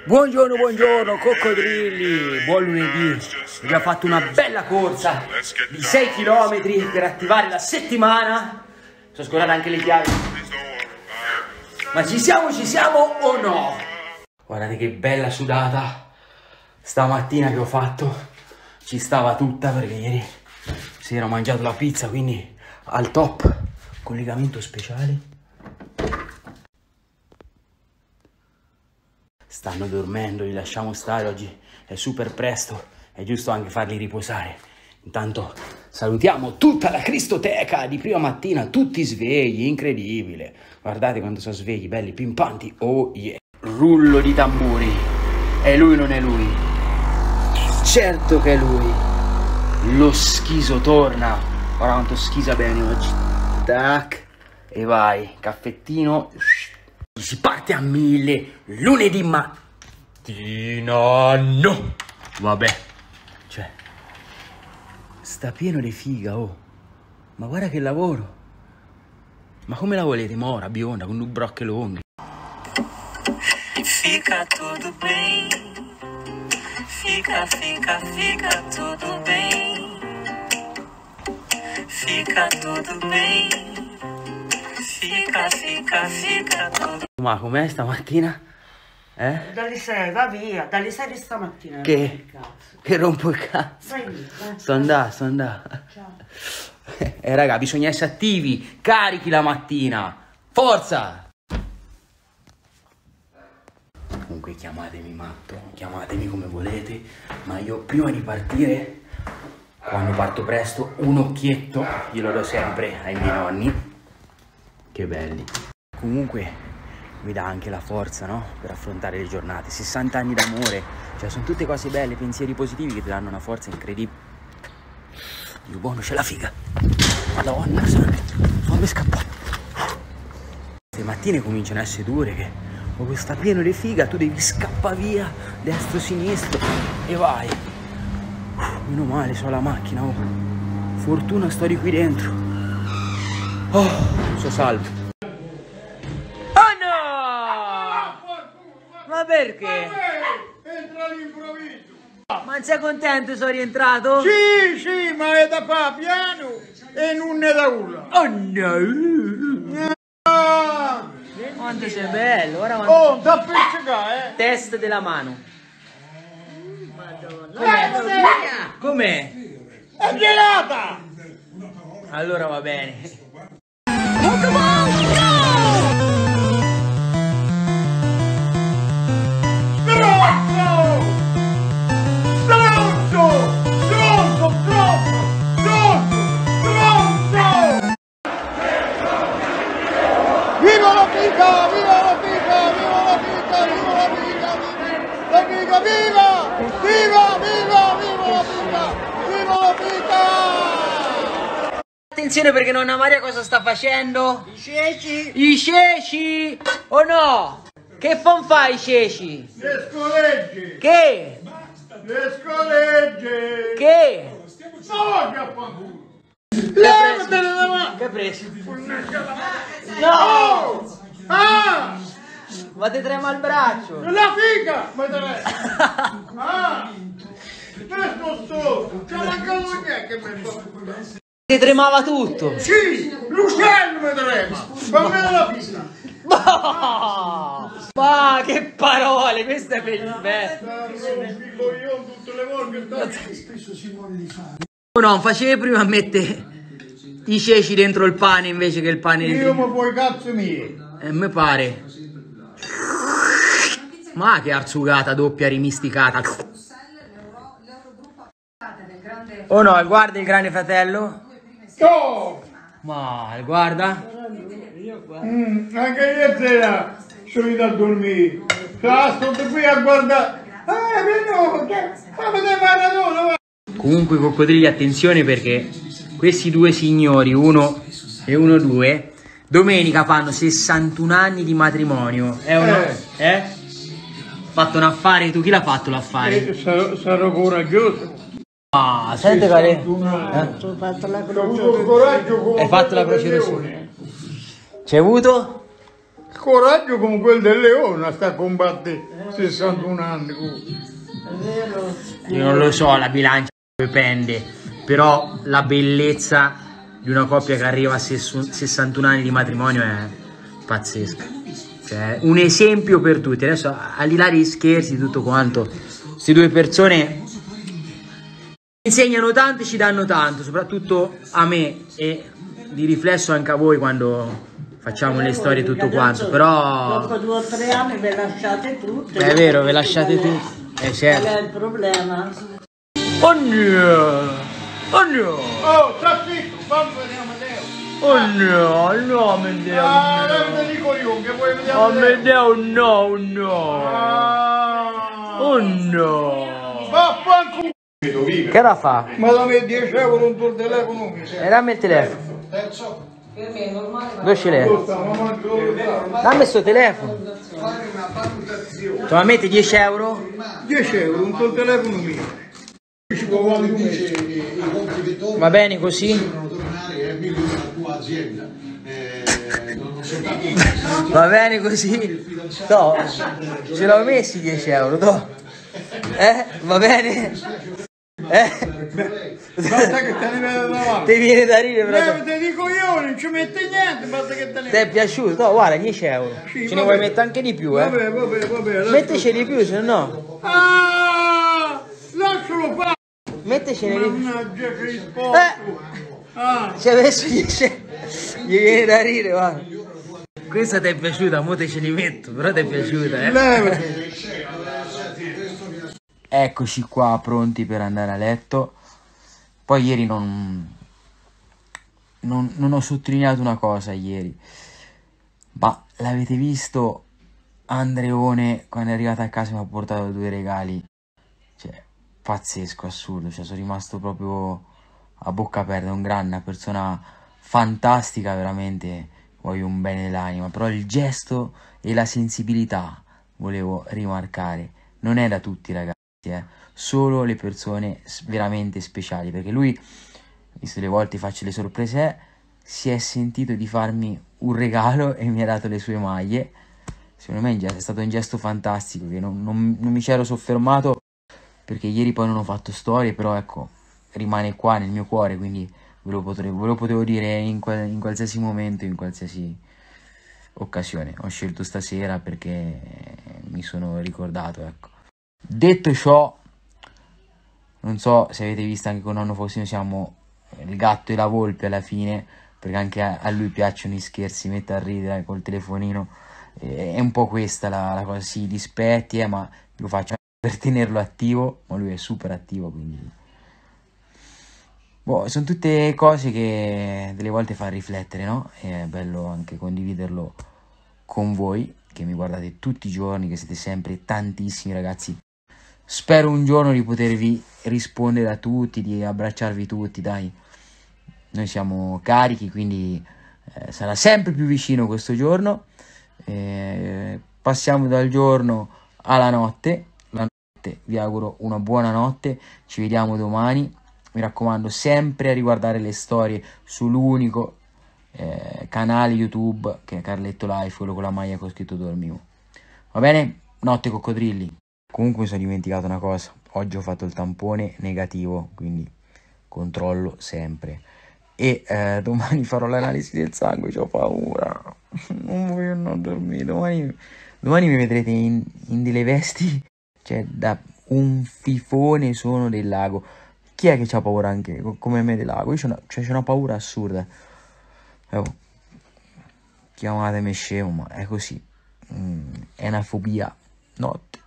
Buongiorno, buongiorno coccodrilli, buon lunedì. Abbiamo fatto una bella corsa di 6 km per attivare la settimana. Sono scordate anche le chiavi. Ma ci siamo o no? Guardate che bella sudata stamattina che ho fatto. Ci stava tutta perché ieri sera ho mangiato la pizza, quindi al top. Collegamento speciale. Stanno dormendo, li lasciamo stare, oggi è super presto, è giusto anche farli riposare. Intanto salutiamo tutta la Cristoteca di prima mattina, tutti svegli, incredibile. Guardate quando sono svegli, belli, pimpanti, oh yeah. Rullo di tamburi, è lui o non è lui? Certo che è lui. Lo schiso torna, guarda quanto schisa bene oggi. Tac, e vai, caffettino. Si parte a 1000 lunedì mattina, no, vabbè, cioè, sta pieno di figa, oh, ma guarda che lavoro, ma come la volete, mora, bionda, con due brocche lunghe? Fica tudo bem, fica tudo bem, fica tudo bem. Fica tutto. Ma com'è stamattina? Dalle 6, va via, dalle 6 di stamattina. Che rompo il cazzo. Vai lì, vai. Sto andando. Ciao. Raga, bisogna essere attivi, carichi la mattina. Forza! Comunque chiamatemi matto, chiamatemi come volete, ma io prima di partire, quando parto presto, un occhietto glielo do sempre ai miei nonni. Che belli. Comunque mi dà anche la forza, no? Per affrontare le giornate. 60 anni d'amore, cioè sono tutte cose belle, pensieri positivi che ti danno una forza incredibile. Dio buono, c'è la figa. Madonna, fammi scappare. Le mattine cominciano a essere dure, che con questa pieno di figa tu devi scappare via, destro, sinistro e vai. Meno male, so la macchina, oh. Fortuna sto di qui dentro. Oh, sono salvo. Oh no! Ma perché? Entra all'improvviso. Ma non sei contento, sono rientrato? Sì, ma è da qua piano e non è da urla. Oh no! Ah, Quanto sei bello, ora quanto... oh, da pizzicare, Test della mano. Madonna. Com'è? È gelata! Allora va bene. Viva la figa! Viva la figa! Viva la figa! Viva la figa! La figa! Viva! Viva! Viva! Viva la figa! Viva la figa! Attenzione perché nonna Maria cosa sta facendo? I ceci! I ceci! O no? Che fa i ceci? Le scoregge! Che? Le scoregge! Che? No, che fanculo! Levatele davanti! Che hai preso? No! Ah! Ma ti trema il braccio! La figa! Ma te l'è! Ah! Questo sto! C'è mancato che mi fa! Ti tremava tutto! Sì! L'uccello mi trema! Fammi la figa! Ma che parole! Questa è per il bello! Io tutte le volte No, non facevi prima a mettere i ceci dentro il pane invece che il pane io dentro... mi puoi cazzo miei! me pare. Ma che arzugata doppia rimisticata. Oh no, guarda il grande fratello. Oh! Ma guarda. Anche io sera sono da dormire! Sto qui a guardare! Ma vedete Maradona! Comunque coccodrilli, attenzione perché questi due signori, uno e uno due, domenica fanno 61 anni di matrimonio. È uno? Fatto un affare, tu chi l'ha fatto l'affare? Sarò coraggioso! Ah, senti quale? Ho fatto la Ho avuto coraggio con Hai fatto la croce rossa? C'hai avuto? coraggio come quel del leone, sta a combattere 61 anni. È vero. Io non lo so, la bilancia dipende, però la bellezza di una coppia che arriva a 61 anni di matrimonio è pazzesca. Cioè, un esempio per tutti. Adesso, al di là dei scherzi, tutto quanto, queste due persone insegnano tanto e ci danno tanto, soprattutto a me e di riflesso anche a voi quando facciamo le storie e tutto quanto. Però dopo 2 o 3 anni ve lasciate tutte. è vero, ve lasciate tutti. Certo. Qual è il problema? Oh no! Oh no! Oh, sta zitto, fammi vedere Amedeo. Oh no, no Amedeo! Ah, te dico io, che vuoi vedere Amedeo no, no! Ah. Oh no! Vaffanculo. Che la fa? Ma dammi 10 euro un tuo telefono. Dammi il telefono. Dove ce l'hai? Dammi il suo telefono. Tu mi metti 10 euro? 10 euro un tuo telefono mio. Va bene così? Va bene così? No, ce l'ho messi 10 euro, no? Va bene? Basta che te ne vedo davanti. Ti viene da ridere, però. Te dico io, non ci mette niente, basta che te ne Ti è piaciuto? No, guarda, 10 euro. Sì, Ce ne vuoi mettere anche di più, eh? Vabbè. Metteci di più, se no. Ah, lascialo fare. Mettecene di più. Mannaggia che risporto. Ah, Ci hai messo 10 euro. Gli viene da ridere, guarda. Questa ti è piaciuta, mo te ce li metto, però ti è piaciuta, eh? levati. Eccoci qua pronti per andare a letto. Poi ieri non ho sottolineato una cosa ieri, ma l'avete visto? Andreone quando è arrivato a casa mi ha portato 2 regali, cioè pazzesco, assurdo, cioè sono rimasto proprio a bocca aperta. Una persona fantastica, veramente voglio un bene dell'anima, però il gesto e la sensibilità volevo rimarcare, non è da tutti ragazzi, solo le persone veramente speciali, perché lui, visto le volte faccio le sorprese, si è sentito di farmi un regalo e mi ha dato le sue maglie. Secondo me è stato un gesto fantastico che non mi c'ero soffermato perché ieri poi non ho fatto storie, però ecco, rimane qua nel mio cuore, quindi ve lo potevo dire in qualsiasi momento, in qualsiasi occasione. Ho scelto stasera perché mi sono ricordato, ecco. Detto ciò, non so se avete visto anche con nonno Faustino, siamo il gatto e la volpe alla fine, perché anche a lui piacciono i scherzi, mette a ridere col telefonino, è un po' questa la cosa, sì, dispetti, ma lo faccio per tenerlo attivo, ma lui è super attivo, quindi boh, sono tutte cose che delle volte fa riflettere, no? E è bello anche condividerlo con voi, che mi guardate tutti i giorni, che siete sempre tantissimi ragazzi. Spero un giorno di potervi rispondere a tutti, di abbracciarvi tutti, dai. Noi siamo carichi, quindi sarà sempre più vicino questo giorno. Passiamo dal giorno alla notte. La notte, vi auguro una buona notte. Ci vediamo domani. Mi raccomando, sempre a riguardare le storie sull'unico canale YouTube che è Carletto Life, quello con la maglia con scritto dormivo. Va bene? Notte coccodrilli. Comunque mi sono dimenticato una cosa, oggi ho fatto il tampone negativo, quindi controllo sempre, e domani farò l'analisi del sangue, ho paura, non voglio dormire, domani mi vedrete in delle vesti, cioè da un fifone sono del lago. Chi è che c'ha paura anche come me del lago? Io c'ho una paura assurda, chiamatemi scemo, ma è così, è una fobia, notte.